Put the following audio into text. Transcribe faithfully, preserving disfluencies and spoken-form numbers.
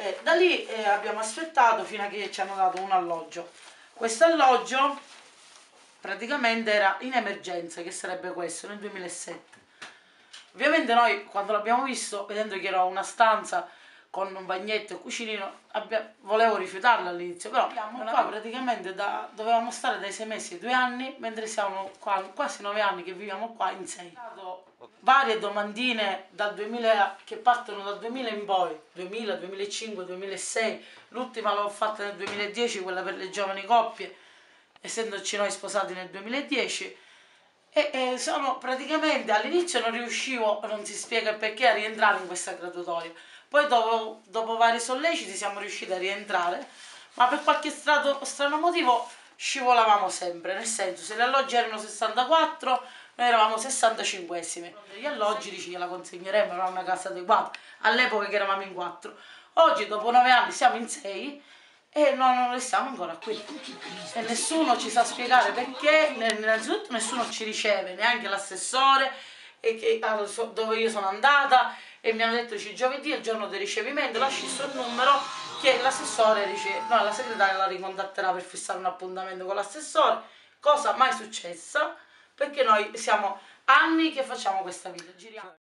E da lì eh, abbiamo aspettato fino a che ci hanno dato un alloggio. Questo alloggio praticamente era in emergenza, che sarebbe questo, nel duemilasette. Ovviamente noi quando l'abbiamo visto, vedendo che era una stanza con un bagnetto e un cucinino, volevo rifiutarlo all'inizio, però qua praticamente da, dovevamo stare dai sei mesi ai due anni, mentre siamo qua quasi nove anni che viviamo qua in sei. Varie domandine dal duemila, che partono dal duemila in poi, duemila, duemilacinque, duemilasei, l'ultima l'ho fatta nel duemiladieci, quella per le giovani coppie, essendoci noi sposati nel duemiladieci. E, e sono praticamente all'inizio non riuscivo, non si spiega perché, a rientrare in questa graduatoria. Poi dopo, dopo vari solleciti siamo riusciti a rientrare, ma per qualche strato, strano motivo scivolavamo sempre, nel senso, se gli alloggi erano sessantaquattro, noi eravamo sessantacinquesimi. Gli alloggi dici gliela consegneremo, era una casa adeguata, all'epoca che eravamo in quattro. Oggi dopo nove anni siamo in sei e non, non restiamo ancora qui. E nessuno ci sa spiegare perché, innanzitutto nessuno ci riceve, neanche l'assessore dove io sono andata, e mi hanno detto che giovedì è il giorno del ricevimento, lasci il suo numero che l'assessore dice, no, la segretaria la ricontatterà per fissare un appuntamento con l'assessore, cosa mai successa, perché noi siamo anni che facciamo questa vita, giriamo.